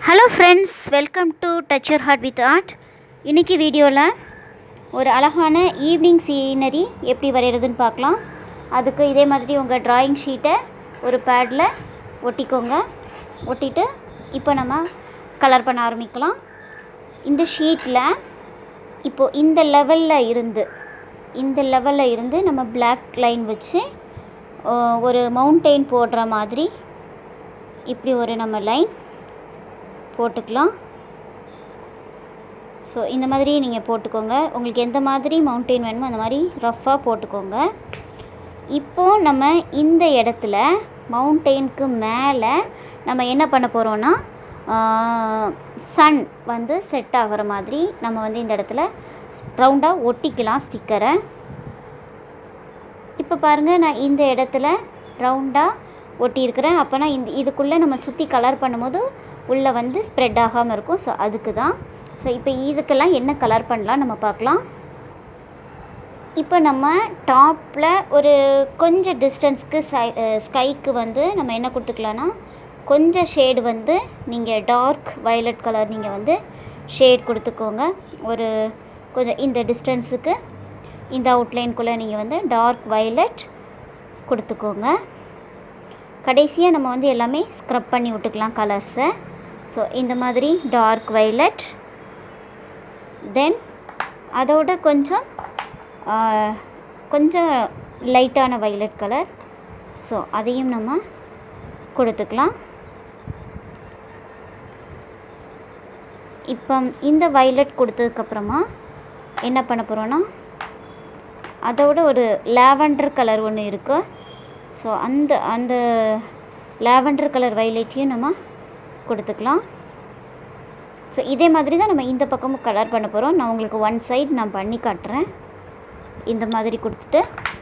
Hello friends, welcome to touch your heart with art. இன்றைக்கி வீடியோவில் ஒரு அழகான ஈவினிங் சீனரி எப்படி வரைகிறதுன்னு பார்க்கலாம். அதுக்கு இதே மாதிரி உங்கள் ட்ராயிங் ஷீட்டை ஒரு பேடில் ஒட்டிக்கோங்க. ஒட்டிட்டு இப்போ நம்ம கலர் பண்ண ஆரம்பிக்கலாம். இந்த ஷீட்டில் இப்போது இந்த லெவலில் இருந்து நம்ம பிளாக் லைன் வச்சு ஒரு மவுண்டெயின் போடுற மாதிரி இப்படி ஒரு நம்ம லைன் போட்டுக்கலாம். ஸோ இந்த மாதிரி நீங்கள் போட்டுக்கோங்க. உங்களுக்கு எந்த மாதிரி மவுண்டெயின் வேணுமோ அந்த மாதிரி ரஃப்பாக போட்டுக்கோங்க. இப்போது நம்ம இந்த இடத்துல மவுண்டெயினுக்கு மேலே நம்ம என்ன பண்ண போகிறோன்னா சன் வந்து செட் ஆகிற மாதிரி நம்ம வந்து இந்த இடத்துல ரவுண்டாக ஒட்டிக்கலாம் ஸ்டிக்கரை. இப்போ பாருங்கள், நான் இந்த இடத்துல ரவுண்டாக ஒட்டியிருக்கிறேன். அப்போனா இதுக்குள்ளே நம்ம சுற்றி கலர் பண்ணும்போது உள்ளே வந்து ஸ்ப்ரெட் ஆகாமல் இருக்கும். ஸோ அதுக்கு தான். ஸோ இப்போ இதுக்கெல்லாம் என்ன கலர் பண்ணலாம் நம்ம பார்க்கலாம். இப்போ நம்ம டாப்பில் ஒரு கொஞ்சம் டிஸ்டன்ஸ்க்கு ஸ்கைக்கு வந்து நம்ம என்ன கொடுத்துக்கலான்னா கொஞ்சம் ஷேடு வந்து நீங்கள் டார்க் வயலட் கலர் நீங்கள் வந்து ஷேட் கொடுத்துக்கோங்க. ஒரு கொஞ்சம் இந்த டிஸ்டன்ஸுக்கு இந்த அவுட்லைனுக்குள்ளே நீங்கள் வந்து டார்க் வயலட் கொடுத்துக்கோங்க. கடைசியாக நம்ம வந்து எல்லாமே ஸ்க்ரப் பண்ணி விட்டுக்கலாம் கலர்ஸை. ஸோ இந்த மாதிரி டார்க் வயலட், தென் அதோட கொஞ்சம் லைட்டான வயலட் கலர். ஸோ அதையும் நம்ம கொடுத்துக்கலாம். இப்போ இந்த வயலட் கொடுத்ததுக்கப்புறமா என்ன பண்ண போகிறோன்னா அதோட ஒரு லாவெண்டர் கலர் ஒன்று இருக்குது. ஸோ அந்த லாவெண்டர் கலர் வயலட்டையும் நம்ம கொடுத்துக்கலாம். ஸோ இதே மாதிரி தான் நம்ம இந்த பக்கமும் கலர் பண்ண போகிறோம். நான் உங்களுக்கு ஒன் சைடு நான் பண்ணி காட்டுறேன். இந்த மாதிரி கொடுத்துட்டு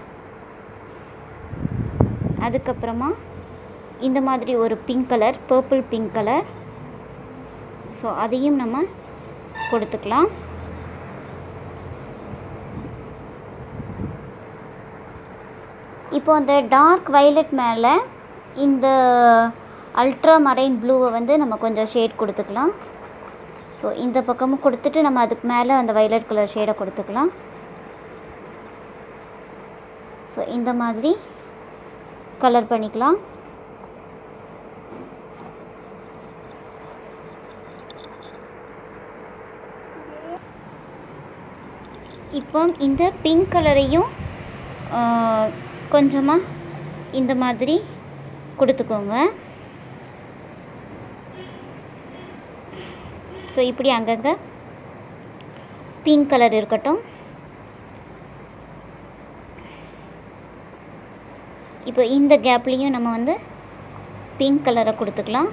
அதுக்கப்புறமா இந்த மாதிரி ஒரு pink colour, purple pink colour. So அதையும் நம்ம கொடுத்துக்கலாம். இப்போ அந்த டார்க் வயலட் மேலே இந்த அல்ட்ரா மரைன் ப்ளூவை வந்து நம்ம கொஞ்சம் ஷேட் கொடுத்துக்கலாம். ஸோ இந்த பக்கமும் கொடுத்துட்டு நம்ம அதுக்கு மேலே அந்த வயலட் கலர் ஷேடை கொடுத்துக்கலாம். ஸோ இந்த மாதிரி கலர் பண்ணிக்கலாம். இப்போ இந்த பிங்க் கலரையும் கொஞ்சமாக இந்த மாதிரி கொடுத்துக்கோங்க. ஸோ இப்படி அங்கங்கே பிங்க் கலர் இருக்கட்டும். இப்போ இந்த கேப்லேயும் நம்ம வந்து பிங்க் கலரை கொடுத்துக்கலாம்.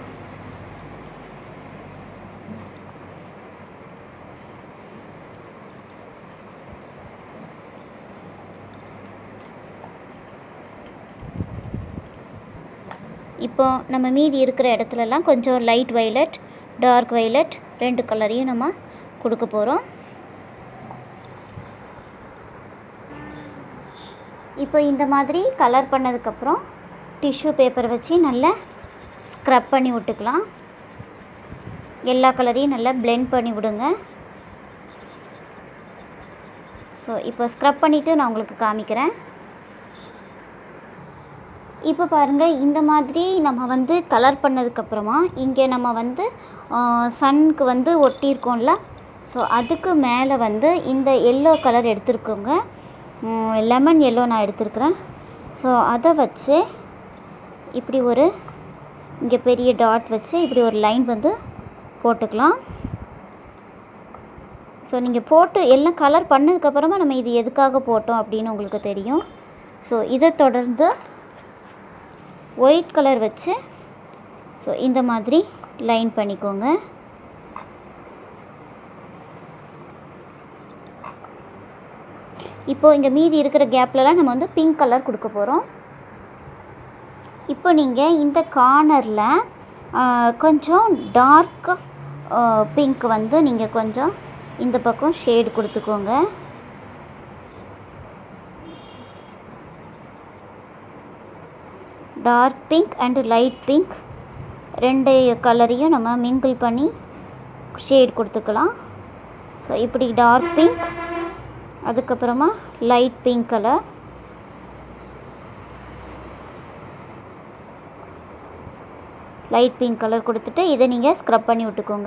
இப்போ நம்ம மீதி இருக்கிற இடத்துலலாம் கொஞ்சம் லைட் வயலட், டார்க் வயலட் ரெண்டு கலரையும் நம்ம கொடுக்க போகிறோம். இப்போ இந்த மாதிரி கலர் பண்ணதுக்கப்புறம் டிஷ்யூ பேப்பர் வச்சு நல்லா ஸ்க்ரப் பண்ணி விட்டுக்கலாம். எல்லா கலரையும் நல்லா பிளெண்ட் பண்ணி விடுங்க. ஸோ இப்போ ஸ்க்ரப் பண்ணிவிட்டு நான் உங்களுக்கு காமிக்கிறேன். இப்போ பாருங்கள், இந்த மாதிரி நம்ம வந்து கலர் பண்ணதுக்கப்புறமா இங்கே நம்ம வந்து சன்னுக்கு வந்து ஒட்டியிருக்கோம்ல. ஸோ அதுக்கு மேலே வந்து இந்த எல்லோ கலர் எடுத்துருக்கோங்க. லெமன் எல்லோ நான் எடுத்துருக்குறேன். ஸோ அதை வச்சு இப்படி ஒரு இங்கே பெரிய டாட் வச்சு இப்படி ஒரு லைன் வந்து போட்டுக்கலாம். ஸோ நீங்கள் போட்டு எல்லாம் கலர் பண்ணதுக்கப்புறமா நம்ம இது எதுக்காக போட்டோம் அப்படின்னு உங்களுக்கு தெரியும். ஸோ இதை தொடர்ந்து ஒயிட் கலர் வச்சு ஸோ இந்த மாதிரி லைன் பண்ணிக்கோங்க. இப்போது இங்கே மீதி இருக்கிற கேப்லலாம் நம்ம வந்து பிங்க் கலர் கொடுக்க போகிறோம். இப்போ நீங்கள் இந்த கார்னரில் கொஞ்சம் டார்க் பிங்க் வந்து நீங்கள் கொஞ்சம் இந்த பக்கம் ஷேடு கொடுத்துக்கோங்க. Dark pink and light pink ரெண்டு கலரையும் நம்ம மிங்கிள் பண்ணி ஷேட் கொடுத்துக்கலாம். ஸோ இப்படி டார்க் பிங்க், அதுக்கப்புறமா light pink colour, light pink colour கொடுத்துட்டு இதை நீங்கள் ஸ்க்ரப் பண்ணி விட்டுக்கோங்க.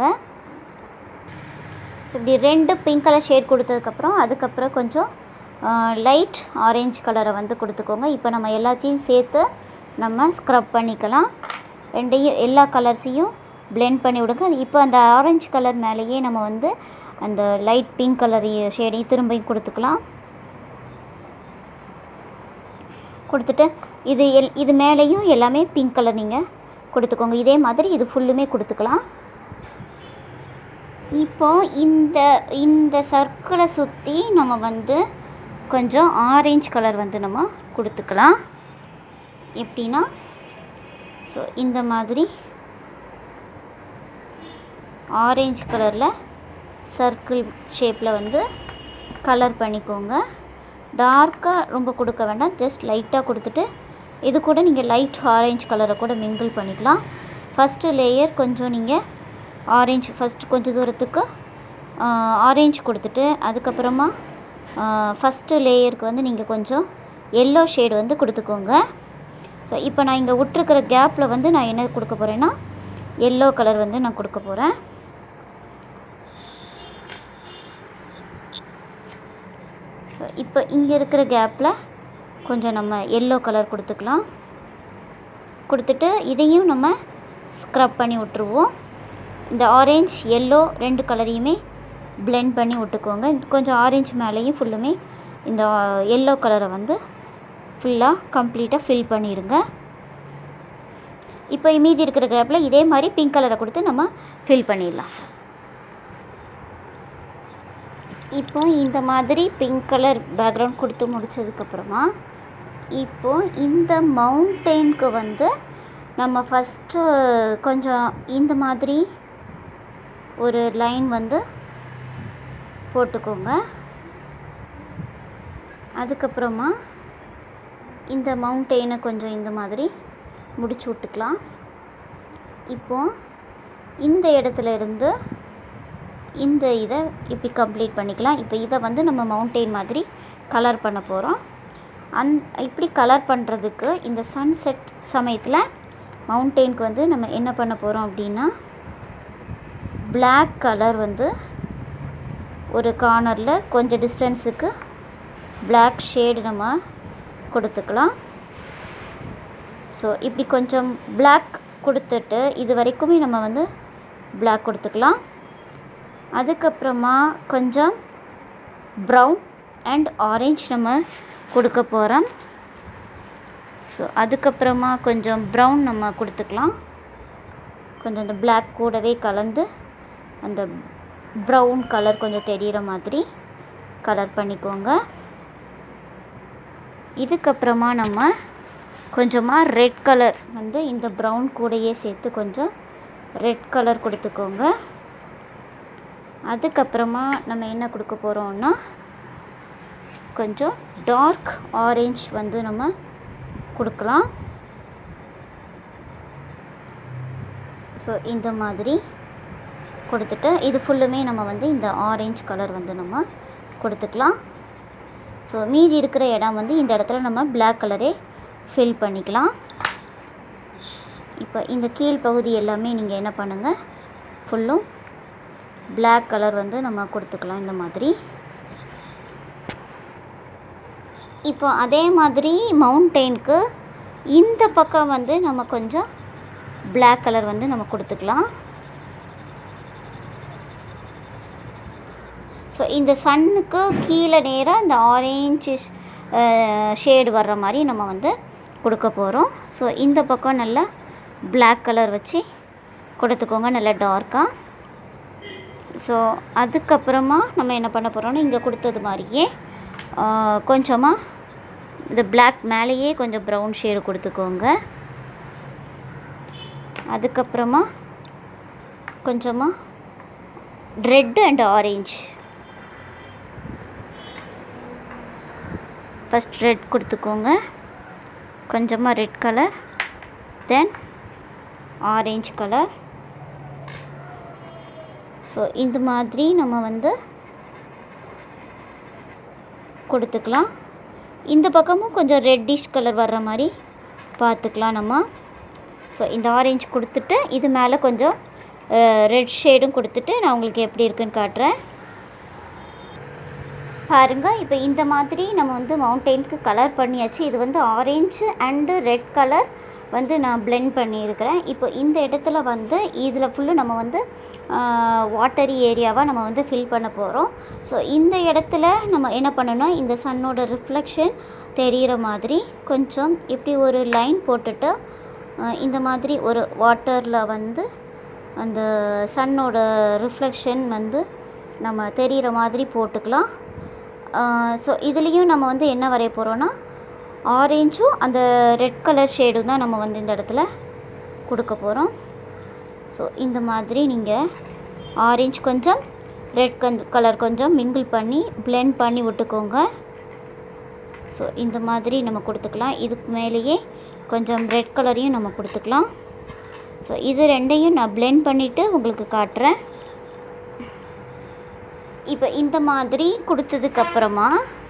ஸோ இப்படி ரெண்டு பிங்க் கலர் ஷேட் கொடுத்ததுக்கப்புறம் அதுக்கப்புறம் கொஞ்சம் லைட் ஆரஞ்சு கலரை வந்து கொடுத்துக்கோங்க. இப்போ நம்ம எல்லாத்தையும் சேர்த்து நம்ம ஸ்க்ரப் பண்ணிக்கலாம். ரெண்டையும் எல்லா கலர்ஸையும் பிளெண்ட் பண்ணி விடுங்க. இப்போ அந்த ஆரஞ்சு கலர் மேலேயே நம்ம வந்து அந்த லைட் பிங்க் கலர் ஷேடையும் திரும்பியும் கொடுத்துக்கலாம். கொடுத்துட்டு இது மேலேயும் எல்லாமே பிங்க் கலர் நீங்கள் கொடுத்துக்கோங்க. இதே மாதிரி இது ஃபுல்லுமே கொடுத்துக்கலாம். இப்போது இந்த சர்க்கிளை சுற்றி நம்ம வந்து கொஞ்சம் ஆரஞ்சு கலர் வந்து நம்ம கொடுத்துக்கலாம். எப்படின்னா ஸோ இந்த மாதிரி ஆரஞ்சு கலரில் சர்க்கிள் ஷேப்பில் வந்து கலர் பண்ணிக்கோங்க. டார்க்காக ரொம்ப கொடுக்க வேண்டாம், ஜஸ்ட் லைட்டாக கொடுத்துட்டு இது கூட நீங்கள் லைட் ஆரஞ்சு கலரை கூட மிங்கிள் பண்ணிக்கலாம். ஃபஸ்ட்டு லேயர் கொஞ்சம் நீங்கள் ஆரஞ்சு ஃபஸ்ட்டு கொஞ்சம் தூரத்துக்கு ஆரஞ்சு கொடுத்துட்டு அதுக்கப்புறமா ஃபஸ்ட்டு லேயருக்கு வந்து நீங்கள் கொஞ்சம் எல்லோ ஷேடு வந்து கொடுத்துக்கோங்க. ஸோ இப்போ நான் இங்கே விட்டுருக்கிற கேப்பில் வந்து நான் என்ன கொடுக்க போகிறேன்னா எல்லோ கலர் வந்து நான் கொடுக்க போகிறேன். ஸோ இப்போ இங்கே இருக்கிற கேப்பில் கொஞ்சம் நம்ம எல்லோ கலர் கொடுத்துக்கலாம். கொடுத்துட்டு இதையும் நம்ம ஸ்க்ரப் பண்ணி விட்டுருவோம். இந்த ஆரஞ்சு எல்லோ ரெண்டு கலரையுமே பிளெண்ட் பண்ணி விட்டுக்கோங்க. கொஞ்சம் ஆரஞ்சு மேலேயும் ஃபுல்லுமே இந்த எல்லோ கலரை வந்து ஃபுல்லாக கம்ப்ளீட்டாக ஃபில் பண்ணிடுங்க. இப்போ மீதி இருக்கிற கேப்பில் இதே மாதிரி பிங்க் கலரை கொடுத்து நம்ம ஃபில் பண்ணிடலாம். இப்போ இந்த மாதிரி பிங்க் கலர் பேக்ரவுண்ட் கொடுத்து முடித்ததுக்கப்புறமா இப்போது இந்த மவுண்டெயினுக்கு வந்து நம்ம ஃபஸ்ட்டு கொஞ்சம் இந்த மாதிரி ஒரு லைன் வந்து போட்டுக்கோங்க. அதுக்கப்புறமா இந்த மவுண்டெயினை கொஞ்சம் இந்த மாதிரி முடிச்சு விட்டுக்கலாம். இப்போது இந்த இடத்துல இருந்து இந்த இதை இப்படி கம்ப்ளீட் பண்ணிக்கலாம். இப்போ இதை வந்து நம்ம மவுண்டெயின் மாதிரி கலர் பண்ண போகிறோம். இப்படி கலர் பண்ணுறதுக்கு இந்த சன்செட் சமயத்தில் மவுண்டெயினுக்கு வந்து நம்ம என்ன பண்ண போகிறோம் அப்படின்னா பிளாக் கலர் வந்து ஒரு கார்னரில் கொஞ்சம் டிஸ்டன்ஸுக்கு பிளாக் ஷேடு நம்ம கொடுத்துக்கலாம். ஸோ இப்படி கொஞ்சம் பிளாக் கொடுத்துட்டு இது வரைக்குமே நம்ம வந்து பிளாக் கொடுத்துக்கலாம். அதுக்கப்புறமா கொஞ்சம் ப்ரௌன் அண்ட் ஆரஞ்சு நம்ம கொடுக்க போகிறோம். ஸோ அதுக்கப்புறமா கொஞ்சம் ப்ரௌன் நம்ம கொடுத்துக்கலாம். கொஞ்சம் இந்த பிளாக் கூடவே கலந்து அந்த ப்ரௌன் கலர் கொஞ்சம் தெரிகிற மாதிரி கலர் பண்ணிக்கோங்க. இதுக்கப்புறமா நம்ம கொஞ்சமாக ரெட் கலர் வந்து இந்த ப்ரௌன் கூடையே சேர்த்து கொஞ்சம் ரெட் கலர் கொடுத்துக்கோங்க. அதுக்கப்புறமா நம்ம என்ன கொடுக்க போகிறோம்னா கொஞ்சம் டார்க் ஆரஞ்சு வந்து நம்ம கொடுக்கலாம். ஸோ இந்த மாதிரி கொடுத்துட்டு இது ஃபுல்லுமே நம்ம வந்து இந்த ஆரஞ்சு கலர் வந்து நம்ம கொடுத்துக்கலாம். ஸோ மீதி இருக்கிற இடம் வந்து இந்த இடத்துல நம்ம பிளாக் கலரே ஃபில் பண்ணிக்கலாம். இப்போ இந்த கீழ் பகுதி எல்லாமே நீங்கள் என்ன பண்ணுங்கள் ஃபுல்லும் பிளாக் கலர் வந்து நம்ம கொடுத்துக்கலாம் இந்த மாதிரி. இப்போ அதே மாதிரி மவுண்டெயினுக்கு இந்த பக்கம் வந்து நம்ம கொஞ்சம் பிளாக் கலர் வந்து நம்ம கொடுத்துக்கலாம். ஸோ இந்த சன்னுக்கு கீழே நேராக இந்த ஆரஞ்சு ஷேடு வர்ற மாதிரி நம்ம வந்து கொடுக்க போகிறோம். ஸோ இந்த பக்கம் நல்லா பிளாக் கலர் வச்சு கொடுத்துக்கோங்க, நல்லா டார்க்காக. ஸோ அதுக்கப்புறமா நம்ம என்ன பண்ண போகிறோம்னா இங்கே கொடுத்தது மாதிரியே கொஞ்சமாக இந்த பிளாக் மேலேயே கொஞ்சம் ப்ரௌன் ஷேடு கொடுத்துக்கோங்க. அதுக்கப்புறமா கொஞ்சமாக red and orange, first red கொடுத்துக்கோங்க, கொஞ்சமாக red colour, then orange colour. So இந்த மாதிரி நம்ம வந்து கொடுத்துக்கலாம். இந்த பக்கமும் கொஞ்சம் ரெட்டிஷ் கலர் வர்ற மாதிரி பார்த்துக்கலாம் நம்ம. ஸோ இந்த ஆரஞ்சு கொடுத்துட்டு இது மேலே கொஞ்சம் ரெட் ஷேடும் கொடுத்துட்டு நான் உங்களுக்கு எப்படி இருக்குன்னு காட்டுறேன் பாருங்கள். இப்போ இந்த மாதிரி நம்ம வந்து மவுண்டெயினுக்கு கலர் பண்ணியாச்சு. இது வந்து ஆரஞ்சு அண்டு ரெட் கலர் வந்து நான் பிளெண்ட் பண்ணியிருக்கிறேன். இப்போ இந்த இடத்துல வந்து இதில் ஃபுல்லு நம்ம வந்து வாட்டரி ஏரியாவாக நம்ம வந்து ஃபில் பண்ண போகிறோம். ஸோ இந்த இடத்துல நம்ம என்ன பண்ணணும்னா இந்த சன்னோட ரிஃப்ளெக்ஷன் தெரிகிற மாதிரி கொஞ்சம் இப்படி ஒரு லைன் போட்டுட்டு இந்த மாதிரி ஒரு வாட்டரில் வந்து அந்த சன்னோட ரிஃப்ளெக்ஷன் வந்து நம்ம தெரிகிற மாதிரி போட்டுக்கலாம். ஸோ இதுலேயும் நம்ம வந்து என்ன வரைய போகிறோன்னா ஆரேஞ்சும் அந்த ரெட் கலர் ஷேடும் தான் நம்ம வந்து இந்த இடத்துல கொடுக்க போகிறோம். ஸோ இந்த மாதிரி நீங்கள் ஆரஞ்சு கொஞ்சம் ரெட் கலர் கொஞ்சம் மிங்கிள் பண்ணி பிளெண்ட் பண்ணி விட்டுக்கோங்க. ஸோ இந்த மாதிரி நம்ம கொடுத்துக்கலாம். இதுக்கு மேலேயே கொஞ்சம் ரெட் கலரையும் நம்ம கொடுத்துக்கலாம். ஸோ இது ரெண்டையும் நான் பிளெண்ட் பண்ணிவிட்டு உங்களுக்கு காட்டுறேன். இப்போ இந்த மாதிரி கொடுத்ததுக்கப்புறமா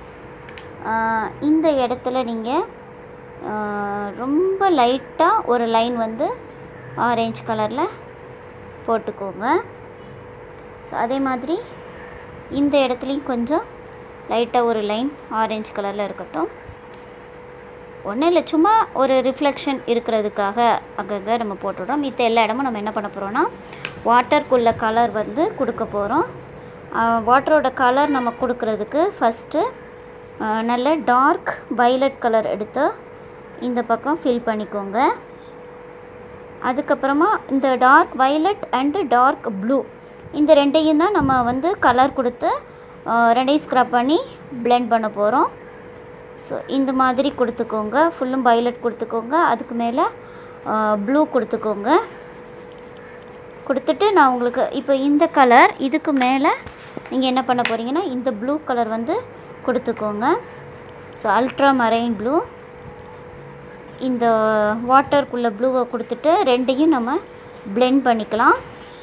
இந்த இடத்துல நீங்கள் ரொம்ப லைட்டாக ஒரு லைன் வந்து ஆரஞ்சு கலரில் போட்டுக்கோங்க. ஸோ அதே மாதிரி இந்த இடத்துலையும் கொஞ்சம் லைட்டாக ஒரு லைன் ஆரஞ்சு கலரில் இருக்கட்டும். ஒன்றும் இல்லை, சும்மா ஒரு ரிஃப்ளெக்ஷன் இருக்கிறதுக்காக அங்கங்கே நம்ம போட்டுடுறோம். மித்த எல்லா இடமும் நம்ம என்ன பண்ண போகிறோன்னா வாட்டருக்குள்ள கலர் வந்து கொடுக்க போகிறோம். வாட்டரோட கலர் நம்ம கொடுக்குறதுக்கு ஃபஸ்ட்டு நல்ல டார்க் வைலட் கலர் எடுத்து இந்த பக்கம் ஃபில் பண்ணிக்கோங்க. அதுக்கப்புறமா இந்த dark violet and dark blue இந்த ரெண்டையும் தான் நம்ம வந்து கலர் கொடுத்து ரெண்டையும் ஸ்க்ரப் பண்ணி பிளெண்ட் பண்ண போகிறோம். ஸோ இந்த மாதிரி கொடுத்துக்கோங்க. ஃபுல்லும் வைலட் கொடுத்துக்கோங்க, அதுக்கு மேலே ப்ளூ கொடுத்துக்கோங்க. கொடுத்துட்டு நான் உங்களுக்கு இப்போ இந்த கலர் இதுக்கு மேலே நீங்கள் என்ன பண்ண போகிறீங்கன்னா இந்த ப்ளூ கலர் வந்து கொடுத்துக்கோங்க. ஸோ அல்ட்ரா மரைன் ப்ளூ இந்த வாட்டருக்குள்ளே ப்ளூவை கொடுத்துட்டு ரெண்டையும் நம்ம பிளெண்ட் பண்ணிக்கலாம்.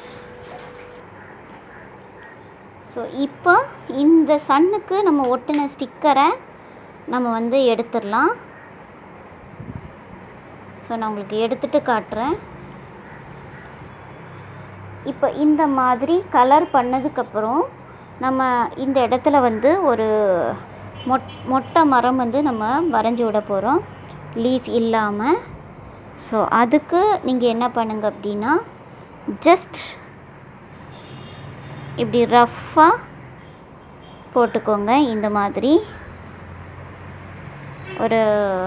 ஸோ இப்போ இந்த சன்னுக்கு நம்ம ஒட்டின ஸ்டிக்கரை நம்ம வந்து எடுத்துடலாம். ஸோ நான் உங்களுக்கு எடுத்துகிட்டு காட்டுறேன். இப்போ இந்த மாதிரி கலர் பண்ணதுக்கப்புறம் நம்ம இந்த இடத்துல வந்து ஒரு மொட்டை மரம் வந்து நம்ம வரைஞ்சி விட போகிறோம், லீஃப் இல்லாமல். ஸோ அதுக்கு நீங்கள் என்ன பண்ணுங்க அப்படின்னா ஜஸ்ட் இப்படி ரஃப்பாக போட்டுக்கோங்க. இந்த மாதிரி ஒரு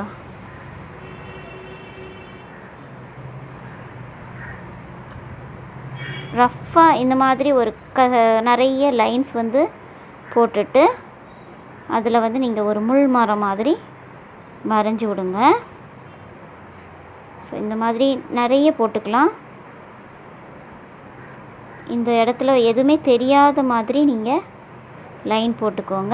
ரஃப்பாக இந்த மாதிரி ஒரு நிறைய லைன்ஸ் வந்து போட்டுட்டு அதில் வந்து நீங்கள் ஒரு முள் மரம் மாதிரி வரைஞ்சி விடுங்க. ஸோ இந்த மாதிரி நிறைய போட்டுக்கலாம். இந்த இடத்துல எதுவுமே தெரியாத மாதிரி நீங்கள் லைன் போட்டுக்கோங்க.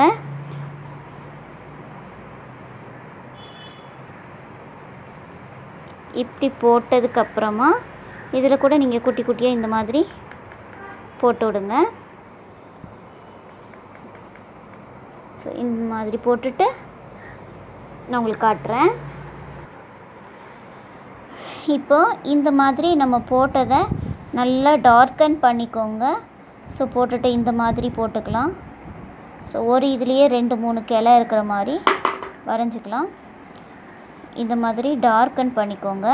இப்படி போட்டதுக்கப்புறமா இதில் கூட நீங்கள் குட்டி குட்டியாக இந்த மாதிரி போட்டு விடுங்க. ஸோ இந்த மாதிரி போட்டுட்டு நான் உங்களுக்கு காட்டுறேன். இப்போ இந்த மாதிரி நம்ம போட்டதை நல்லா டார்க்கன் பண்ணிக்கோங்க. ஸோ போட்டுட்டு இந்த மாதிரி போட்டுக்கலாம். ஸோ ஒரு இதுலேயே 2-3 கிளை இருக்கிற மாதிரி வரைஞ்சிக்கலாம். இந்த மாதிரி டார்க்கன் பண்ணிக்கோங்க.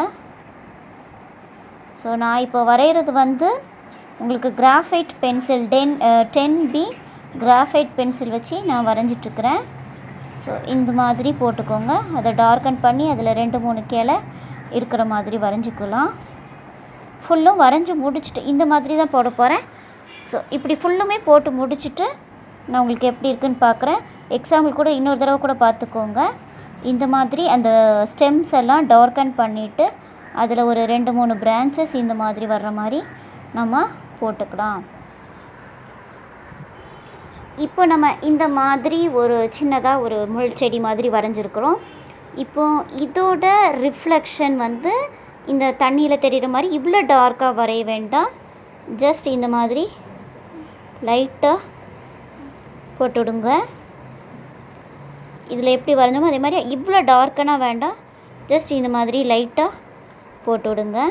ஸோ நான் இப்போ வரைகிறது வந்து உங்களுக்கு graphite pencil 10B graphite pencil வச்சு நான் வரைஞ்சிட்ருக்கிறேன். ஸோ இந்த மாதிரி போட்டுக்கோங்க. அதை டார்க்கன் பண்ணி அதில் 2-3 கிளை இருக்கிற மாதிரி வரைஞ்சிக்கலாம். ஃபுல்லும் வரைஞ்சி முடிச்சுட்டு இந்த மாதிரி தான் போட போகிறேன். ஸோ இப்படி ஃபுல்லுமே போட்டு முடிச்சுட்டு நான் உங்களுக்கு எப்படி இருக்குன்னு பார்க்குறேன். எக்ஸாம்பிள் கூட இன்னொரு தடவை கூட பார்த்துக்கோங்க. இந்த மாதிரி அந்த ஸ்டெம்ஸ் எல்லாம் டார்க்கன் பண்ணிவிட்டு அதில் ஒரு 2-3 பிரான்ச்சஸ் இந்த மாதிரி வர்ற மாதிரி நம்ம போட்டுக்கலாம். இப்போ நம்ம இந்த மாதிரி ஒரு சின்னதாக ஒரு முள் செடி மாதிரி வரைஞ்சிருக்கிறோம். இப்போ இதோட ரிஃப்ளெக்ஷன் வந்து இந்த தண்ணியில் தெரிகிற மாதிரி இவ்வளோ டார்க்காக வரைய வேண்டாம். ஜஸ்ட் இந்த மாதிரி லைட்டாக போட்டு விடுங்க. இதில் எப்படி வரைஞ்சோமோ அதே மாதிரி இவ்வளோ டார்க்கனா வேண்டாம். ஜஸ்ட் இந்த மாதிரி லைட்டாக போட்டு விடுங்க.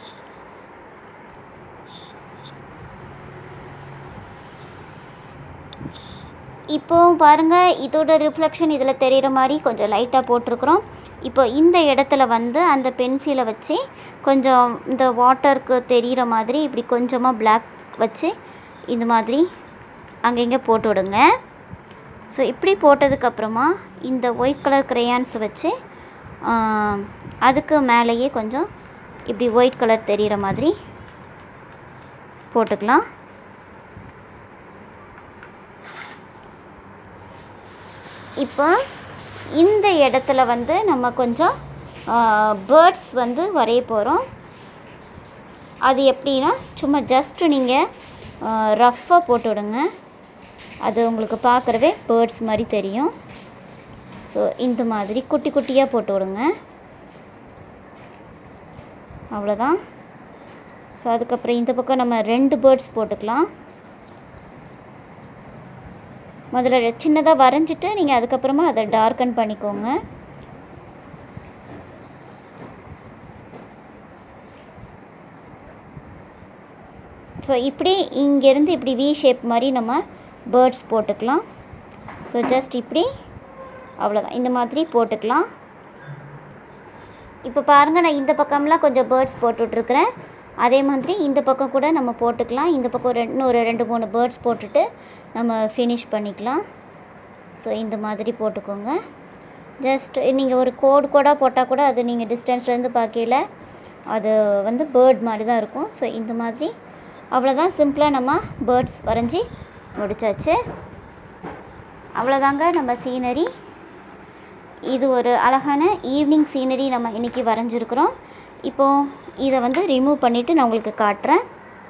இப்போ பாருங்கள், இதோட ரிஃப்ளெக்ஷன் இதில் தெரிகிற மாதிரி கொஞ்சம் லைட்டாக போட்டிருக்குறோம். இப்போ இந்த இடத்துல வந்து அந்த பென்சிலை வச்சு கொஞ்சம் இந்த வாட்டருக்கு தெரிகிற மாதிரி இப்படி கொஞ்சமாக பிளாக் வச்சு இந்த மாதிரி அங்கங்கே போட்டு விடுங்க. ஸோ இப்படி போட்டதுக்கப்புறமா இந்த ஒயிட் கலர் க்ரையான்ஸ் வச்சு அதுக்கு மேலேயே கொஞ்சம் இப்படி ஒயிட் கலர் தெரிகிற மாதிரி போட்டுக்கலாம். இப்போ இந்த இடத்துல வந்து நம்ம கொஞ்சம் பேர்ட்ஸ் வந்து வரைய போகிறோம். அது எப்படின்னா சும்மா ஜஸ்ட்டு நீங்கள் ரஃப்பாக போட்டு விடுங்க. அது உங்களுக்கு பார்க்குறவே பேர்ட்ஸ் மாதிரி தெரியும். ஸோ இந்த மாதிரி குட்டி குட்டியாக போட்டு விடுங்க. அவ்வளோதான். ஸோ அதுக்கப்புறம் இந்த பக்கம் நம்ம 2 பேர்ட்ஸ் போட்டுக்கலாம். முதல்ல சின்னதாக வரைஞ்சிட்டு நீங்கள் அதுக்கப்புறமா அதை டார்க்கன் பண்ணிக்கோங்க. ஸோ இப்படி இங்கேருந்து இப்படி வி ஷேப் மாதிரி நம்ம பேர்ட்ஸ் போட்டுக்கலாம். ஸோ ஜஸ்ட் இப்படி அவ்வளோதான், இந்த மாதிரி போட்டுக்கலாம். இப்போ பாருங்கள், நான் இந்த பக்கம்லாம் கொஞ்சம் பேர்ட்ஸ் போட்டுட்ருக்குறேன். அதே மாதிரி இந்த பக்கம் கூட நம்ம போட்டுக்கலாம். இந்த பக்கம் இன்னொரு 2-3 பேர்ட்ஸ் போட்டுட்டு நம்ம ஃபினிஷ் பண்ணிக்கலாம். ஸோ இந்த மாதிரி போட்டுக்கோங்க. ஜஸ்ட் நீங்கள் ஒரு கோடாக போட்டால் கூட அது நீங்கள் டிஸ்டன்ஸ்லேருந்து பார்க்கல அது வந்து பேர்ட் மாதிரி தான் இருக்கும். ஸோ இந்த மாதிரி அவ்வளோதான், சிம்பிளாக நம்ம பேர்ட்ஸ் வரைஞ்சி முடிச்சாச்சு. அவ்வளோதாங்க நம்ம சீனரி. இது ஒரு அழகான ஈவினிங் சீனரி நம்ம இன்றைக்கி வரைஞ்சிருக்கிறோம். இப்போது இதை வந்து ரிமூவ் பண்ணிவிட்டு நான் உங்களுக்கு காட்டுறேன்.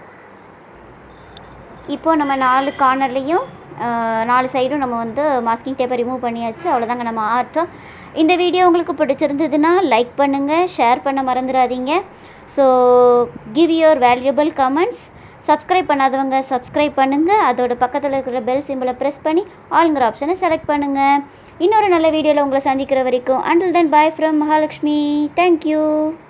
இப்போது நம்ம 4 கார்னர்லேயும் 4 சைடும் நம்ம வந்து மாஸ்கிங் டேப்பை ரிமூவ் பண்ணியாச்சு. அவ்வளோதாங்க நம்ம ஆர்ட்டும். இந்த வீடியோ உங்களுக்கு பிடிச்சிருந்ததுன்னா லைக் பண்ணுங்கள், ஷேர் பண்ண மறந்துடாதீங்க. So give your valuable comments. Subscribe பண்ணாதவங்க சப்ஸ்கிரைப் பண்ணுங்கள். அதோட பக்கத்தில் இருக்கிற பெல் சிம்பிளை ப்ரெஸ் பண்ணி ஆல்ங்கிற ஆப்ஷனை செலக்ட் பண்ணுங்கள். இன்னொரு நல்ல வீடியோவில் உங்களை சந்திக்கிற வரைக்கும் until then bye from Mahalakshmi. Thank you.